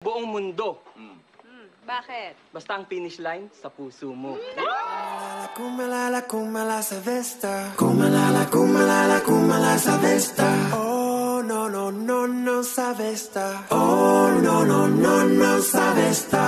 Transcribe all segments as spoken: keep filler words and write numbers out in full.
buong mundo. Hmm. Hmm, bakit? Basta ang finish line sa puso mo. Kumalala, kumala sa Vesta. Kumalala, kumalala, kumala sa Vesta. Oh, no, no, no, no sa Vesta. Oh, no, no, no, no sa Vesta.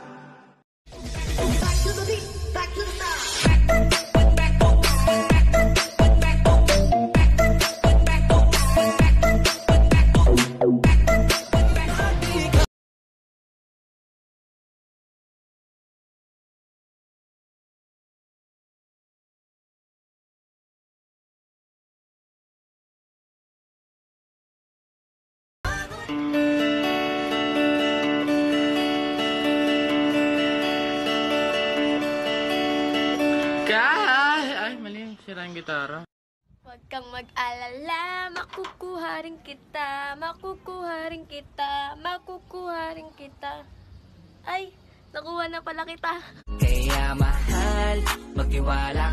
Ay, mali. Sira yung gitara. Huwag kang mag-alala, makukuha rin kita, makukuha rin kita, makukuha rin kita. Ay, nakuha na pala kita. Kaya mahal, magtiwala